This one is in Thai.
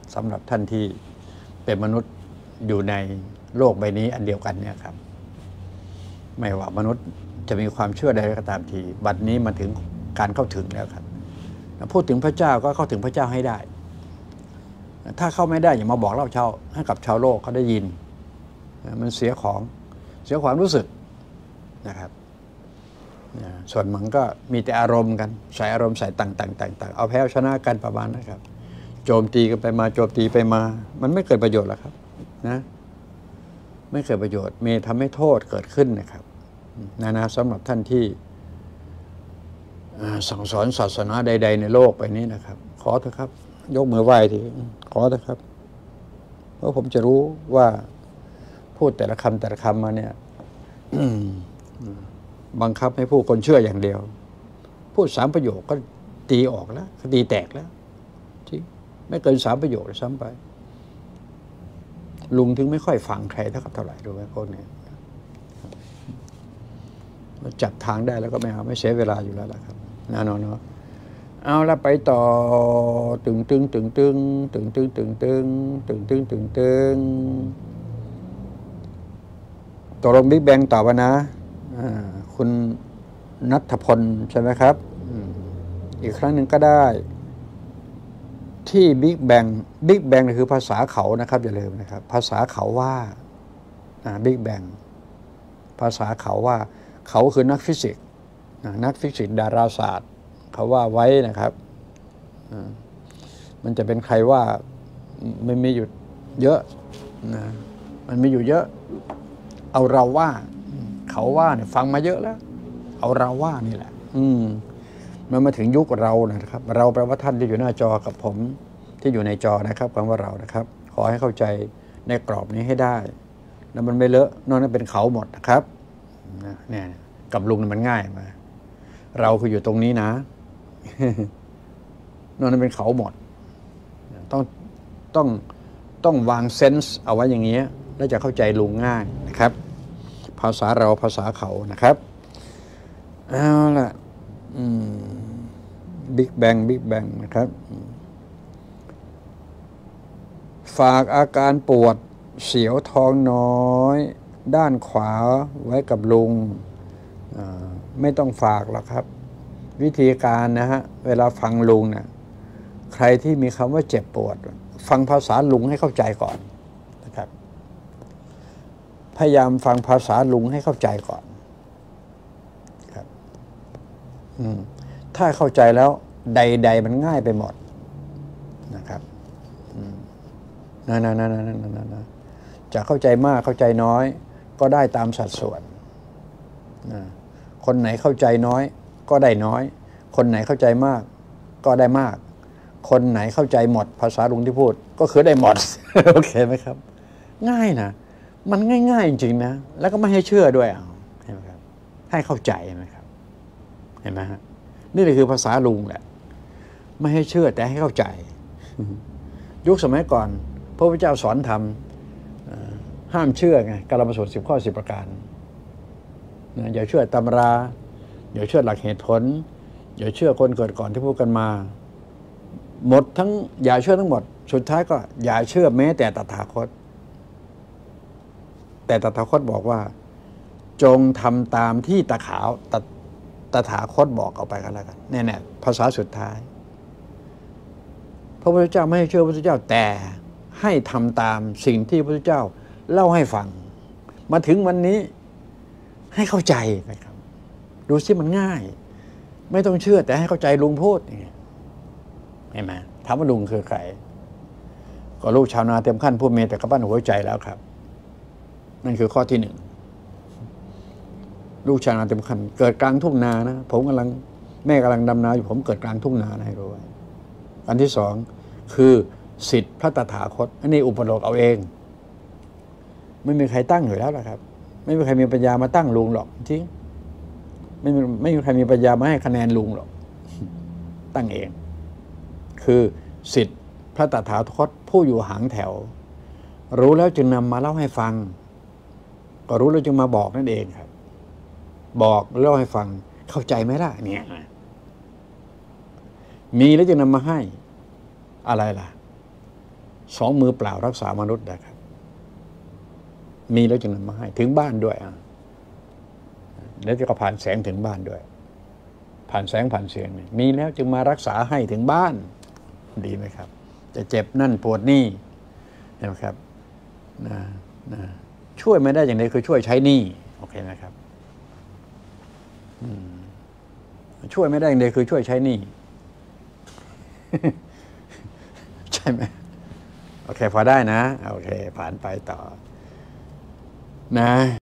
สำหรับท่านที่เป็นมนุษย์อยู่ในโลกใบนี้อันเดียวกันเนี่ยครับไม่ว่ามนุษย์จะมีความเชื่อใดก็ตามทีบัดนี้มาถึงการเข้าถึงแล้วครับพูดถึงพระเจ้าก็เข้าถึงพระเจ้าให้ได้ถ้าเข้าไม่ได้อย่ามาบอกเล่าให้กับชาวโลกเขาได้ยินมันเสียความรู้สึกนะครับส่วนมันก็มีแต่อารมณ์กันใส่อารมณ์ใส่ต่างเอาแพ้ชนะกันประมาณนะครับโจมตีกันไปมาโจมตีไปมามันไม่เกิดประโยชน์หรอกครับนะไม่เกิดประโยชน์มีทำให้โทษเกิดขึ้นนะครับนะสำหรับท่านที่สั่งสอนศาสนาใดๆในโลกไปนี้นะครับขอเถอะครับยกมือไหว้ทีขอเถอะครับเพราะผมจะรู้ว่าพูดแต่ละคำมาเนี่ยบังคับให้ผู้คนเชื่ออย่างเดียวพูด3 ประโยคก็ตีออกแล้วตีแตกแล้วจริงไม่เกิน3 ประโยคเลยซ้ำไปลุงถึงไม่ค่อยฟังใครเท่าไหร่รู้ไหมพวกนี้จับทางได้แล้วก็ไม่เสียเวลาอยู่แล้วล่ะครับเนาะเอาละไปต่อตึงตกลงบิ๊กแบงตอบว่านะคุณณัฐพลใช่ไหมครับอีกครั้งหนึ่งก็ได้ที่บิ๊กแบงคือภาษาเขานะครับอย่าลืมนะครับภาษาเขาว่าบิ๊กแบงภาษาเขาว่าเขาคือนักฟิสิกส์ดาราศาสตร์เขาว่าไว้นะครับมันจะเป็นใครว่ามันมีอยู่เยอะนะมันมีอยู่เยอะเอาเราว่าเขาว่าเนี่ยฟังมาเยอะแล้วเอาเราว่านี่แหละมันมาถึงยุคเรานะครับเราแปลว่าท่านที่อยู่หน้าจอกับผมที่อยู่ในจอนะครับคำว่าเรานะครับขอให้เข้าใจในกรอบนี้ให้ได้แล้วมันไม่เลอะนอกนั้นเป็นเขาหมดนะครับเนี่ยกับลุงมันง่ายมาเราคืออยู่ตรงนี้นะนอกนั้นเป็นเขาหมดต้องวางเซนส์เอาไว้อย่างนี้แล้วจะเข้าใจลุงง่ายนะครับภาษาเราภาษาเขานะครับเอาล่ะบิ๊กแบงนะครับฝากอาการปวดเสียวท้องน้อยด้านขวาไว้กับลุงไม่ต้องฝากหรอกครับวิธีการนะฮะเวลาฟังลุงเนี่ยใครที่มีคำว่าเจ็บปวดฟังภาษาลุงให้เข้าใจก่อนนะครับพยายามฟังภาษาลุงให้เข้าใจก่อนครับถ้าเข้าใจแล้วใดๆมันง่ายไปหมดนะครับจะเข้าใจมากเข้าใจน้อยก็ได้ตามสัดส่วนคนไหนเข้าใจน้อยก็ได้น้อยคนไหนเข้าใจมากก็ได้มากคนไหนเข้าใจหมดภาษาลุงที่พูดก็คือได้หมด โอเคไหมครับง่ายนะมันง่ายๆจริงๆนะแล้วก็ไม่ให้เชื่อด้วยเห็นไหมครับให้เข้าใจไหมครับเห็นไหมฮะนี่แหละคือภาษาลุงแหละไม่ให้เชื่อแต่ให้เข้าใจยุคสมัยก่อนพระพุทธเจ้าสอนธรรมห้ามเชื่อไงกาลมสูตร10 ข้อ 10 ประการอย่าเชื่อตำราอย่าเชื่อหลักเหตุผลอย่าเชื่อคนเกิดก่อนที่พูดกันมาหมดทั้งอย่าเชื่อทั้งหมดสุดท้ายก็อย่าเชื่อแม้แต่ตถาคตแต่ตถาคตบอกว่าจงทำตามที่ตถาคตบอกเอาไปกันแล้วกันเนี่ยภาษาสุดท้ายพระพุทธเจ้าไม่ให้เชื่อพระพุทธเจ้าแต่ให้ทำตามสิ่งที่พระพุทธเจ้าเล่าให้ฟังมาถึงวันนี้ให้เข้าใจนะครับดูสิมันง่ายไม่ต้องเชื่อแต่ให้เข้าใจลุงพูดอย่างเงี้ยเห็นไหมถามว่าลุงคือใครก็ลูกชาวนาเต็มขั้นผู้มีแต่กระปั้นหัวใจแล้วครับนั่นคือข้อที่ 1ลูกชาวนาเต็มขั้นเกิดกลางทุ่งนานะผมแม่กำลังดำนาอยู่ผมเกิดกลางทุ่งนาให้รู้อันที่ 2คือสิทธิพระตถาคตอันนี้อุปโลกเอาเองไม่มีใครตั้งอยู่แล้วล่ะครับไม่มีใครมีปัญญามาตั้งลุงหรอกจริงไม่มีใครมีปัญญามาให้คะแนนลุงหรอกตั้งเองคือสิทธิพระตถาคตผู้อยู่หางแถวรู้แล้วจึงนำมาเล่าให้ฟังก็รู้แล้วจึงมาบอกนั่นเองครับบอกเล่าให้ฟังเข้าใจไหมล่ะเนี่ยมีแล้วจึงนำมาให้อะไรล่ะ 2 มือเปล่ารักษามนุษย์นะครับ มีแล้วจึงนำมาให้ถึงบ้านด้วยแล้วจะก็ผ่านแสงถึงบ้านด้วย ผ่านแสงผ่านเสียงนี่มีแล้วจึงมารักษาให้ถึงบ้านดีไหมครับจะเจ็บนั่นปวดนี่เห็นไหมครับช่วยไม่ได้อย่างใดคือช่วยใช้หนี้โอเคไหมครับช่วยไม่ได้อย่างใดคือช่วยใช้หนี้ ใช่ไหมโอเคพอได้นะโอเคผ่านไปต่อนะ